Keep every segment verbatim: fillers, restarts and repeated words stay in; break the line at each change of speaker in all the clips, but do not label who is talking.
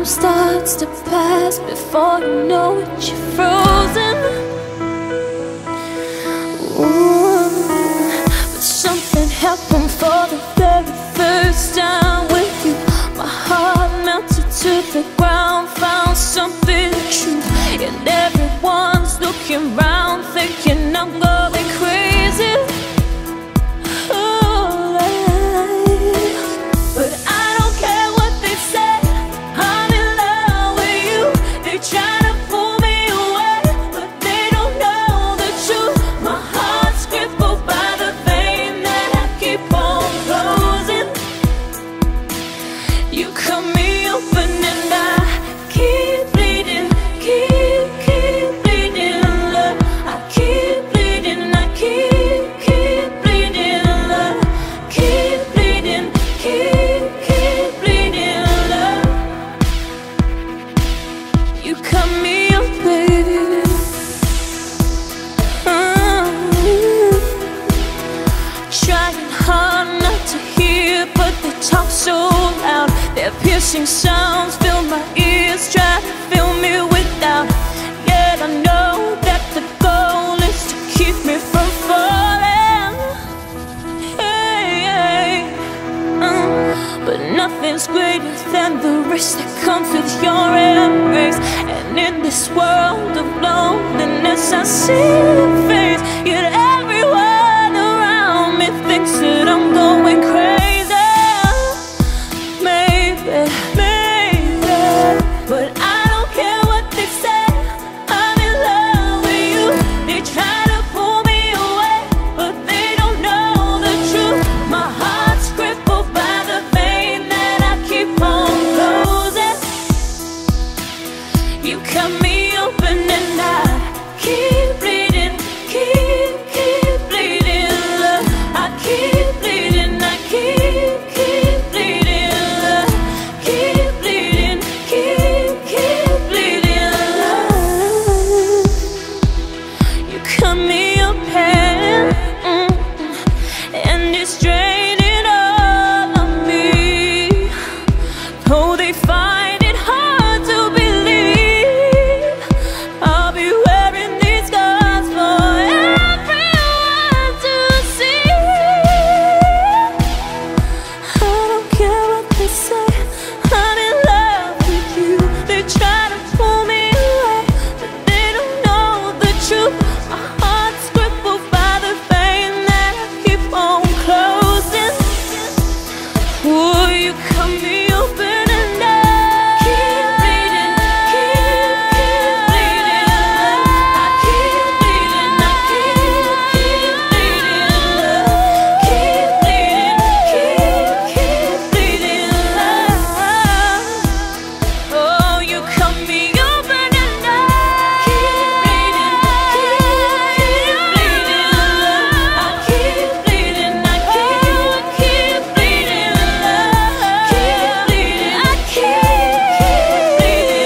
time starts to pass before you know it, you're frozen. Ooh, but something happened for the very first time with you. My heart melted to the ground, found something true, and everyone's looking round thinking I'm going crazy. You cut me up, baby. Mm-hmm. Trying hard not to hear, but they talk so loud. Their piercing sounds fill my ears, try to fill me with doubt. Yet I know that the goal is to keep me from falling. Hey, hey. Mm. But nothing's greater than the risk that comes with your embrace. And in this world of loneliness, I see your face. Yet everyone around me thinks that I'm going crazy. Maybe, maybe, but I don't care what they say. I'm in love with you. They try to pull me away, but they don't know the truth. My heart's crippled by the vein that I keep on closing. You cut me open and I keep bleeding, keep, keep bleeding, love. I keep bleeding, I keep, keep bleeding, love. Keep bleeding, keep, keep bleeding, love. You cut me open, mm, and it's draining all of me. Though they find it hard to believe, I'll be wearing these scars for everyone to see. I don't care what they say, I'm in love with you. They try to pull me away, but they don't know the truth. My heart's crippled by the vein that I keep on closing. Will you cut me open and I keep bleeding, keep, keep bleeding, love. I keep bleeding, I keep, keep bleeding, love. Keep bleeding, keep, keep bleeding, love. Oh, you cut me open and I keep bleeding, keep, keep bleeding, love. I keep bleeding, I keep, keep bleeding, love. Keep bleeding, I keep,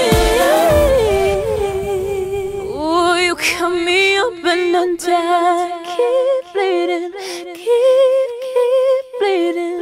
keep bleeding, love. Oh, you cut me open and I keep bleeding, keep, keep bleeding.